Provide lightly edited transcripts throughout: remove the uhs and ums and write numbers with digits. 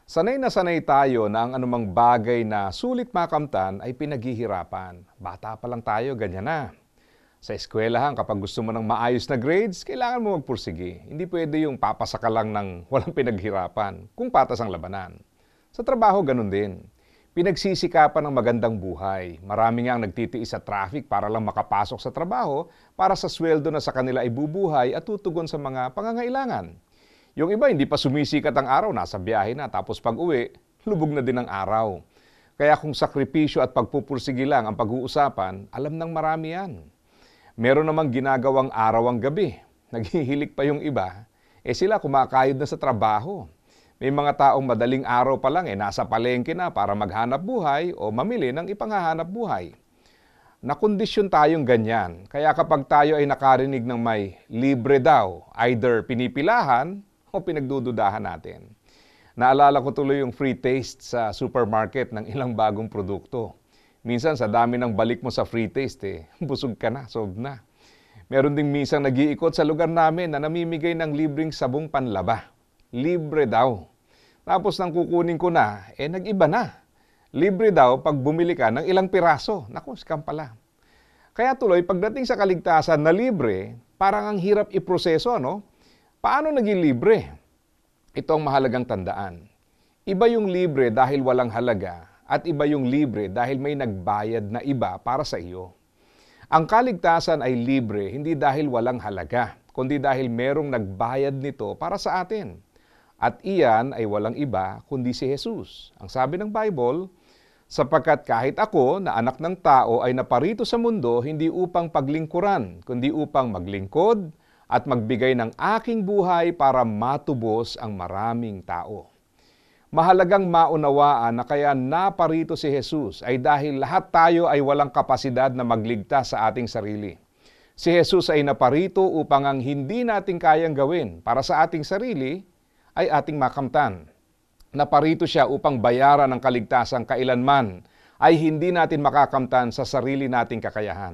Sanay na sanay tayo na ang anumang bagay na sulit makamtan ay pinaghihirapan. Bata pa lang tayo, ganyan na. Sa eskwelahan, kapag gusto mo ng maayos na grades, kailangan mo magpursige. Hindi pwede yung papasa ka lang ng walang pinaghirapan, kung patas ang labanan. Sa trabaho, ganun din. Pinagsisikapan ng magandang buhay. Marami nga ang nagtitiis sa traffic para lang makapasok sa trabaho, para sa sweldo na sa kanila ibubuhay at tutugon sa mga pangangailangan. Yung iba, hindi pa sumisikat ang araw, nasa biyahe na, tapos pag-uwi, lubog na din ang araw. Kaya kung sakripisyo at pagpupursige lang ang pag-uusapan, alam ng marami yan. Meron namang ginagawang araw ang gabi. Naghihilik pa yung iba. Sila kumakayod na sa trabaho. May mga taong madaling araw pa lang nasa palengke na para maghanap buhay o mamili ng ipanghahanap buhay. Nakondisyon tayong ganyan. Kaya kapag tayo ay nakarinig ng may libre daw, either pinipilahan o pinagdududahan natin. Naalala ko tuloy yung free taste sa supermarket ng ilang bagong produkto. Minsan sa dami ng balik mo sa free taste, busog ka na, sob na. Meron ding minsan nag-iikot sa lugar namin na namimigay ng libreng sabong panlaba. Libre daw. Tapos nang kukunin ko na, nag-iba na. Libre daw pag bumili ka ng ilang piraso. Naku, scam pala. Kaya tuloy, pagdating sa kaligtasan na libre, parang ang hirap iproseso, no? Paano naging libre? Ito ang mahalagang tandaan. Iba yung libre dahil walang halaga at iba yung libre dahil may nagbayad na iba para sa iyo. Ang kaligtasan ay libre hindi dahil walang halaga, kundi dahil merong nagbayad nito para sa atin. At iyan ay walang iba kundi si Jesus. Ang sabi ng Bible, sapagkat kahit ako na anak ng tao ay naparito sa mundo hindi upang paglingkuran, kundi upang maglingkod at magbigay ng aking buhay para matubos ang maraming tao. Mahalagang maunawaan na kaya naparito si Jesus ay dahil lahat tayo ay walang kapasidad na magligtas sa ating sarili. Si Jesus ay naparito upang ang hindi natin kayang gawin para sa ating sarili ay ating makamtan. Naparito siya upang bayaran ang kaligtasang kailanman ay hindi natin makakamtan sa sarili nating kakayahan.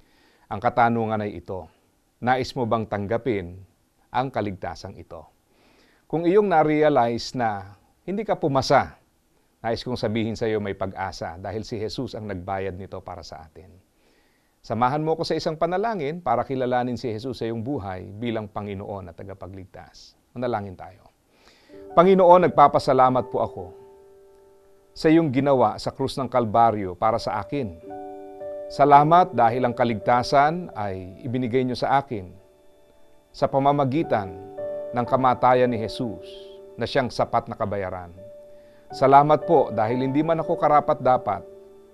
Ang katanungan ay ito. Nais mo bang tanggapin ang kaligtasang ito? Kung iyong na-realize na hindi ka pumasa, nais kong sabihin sa iyo may pag-asa dahil si Jesus ang nagbayad nito para sa atin. Samahan mo ko sa isang panalangin para kilalanin si Jesus sa iyong buhay bilang Panginoon at tagapagligtas. Manalangin tayo. Panginoon, nagpapasalamat po ako sa iyong ginawa sa krus ng Kalbaryo para sa akin. Salamat dahil ang kaligtasan ay ibinigay niyo sa akin sa pamamagitan ng kamatayan ni Jesus na siyang sapat na kabayaran. Salamat po dahil hindi man ako karapat-dapat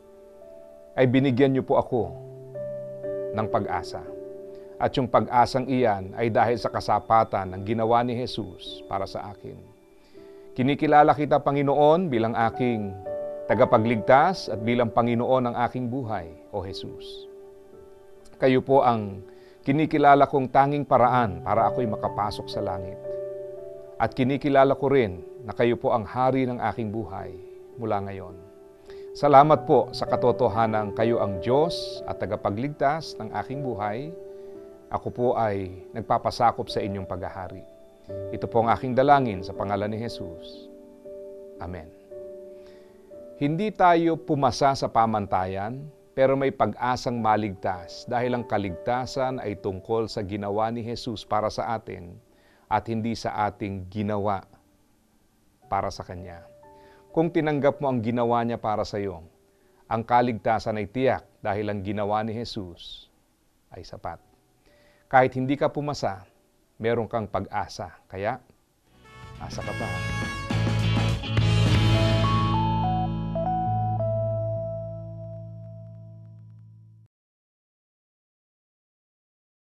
ay binigyan niyo po ako ng pag-asa. At yung pag-asang iyan ay dahil sa kasapatan ng ginawa ni Jesus para sa akin. Kinikilala kita, Panginoon, bilang aking tagapagligtas at bilang Panginoon ng aking buhay, O Jesus. Kayo po ang kinikilala kong tanging paraan para ako'y makapasok sa langit. At kinikilala ko rin na kayo po ang hari ng aking buhay mula ngayon. Salamat po sa katotohanan kayo ang Diyos at tagapagligtas ng aking buhay. Ako po ay nagpapasakop sa inyong paghahari. Ito po ang aking dalangin sa pangalan ni Jesus. Amen. Hindi tayo pumasa sa pamantayan, pero may pag-asang maligtas dahil ang kaligtasan ay tungkol sa ginawa ni Jesus para sa atin at hindi sa ating ginawa para sa Kanya. Kung tinanggap mo ang ginawa niya para sa iyo, ang kaligtasan ay tiyak dahil ang ginawa ni Jesus ay sapat. Kahit hindi ka pumasa, meron kang pag-asa. Kaya, asa ka pa.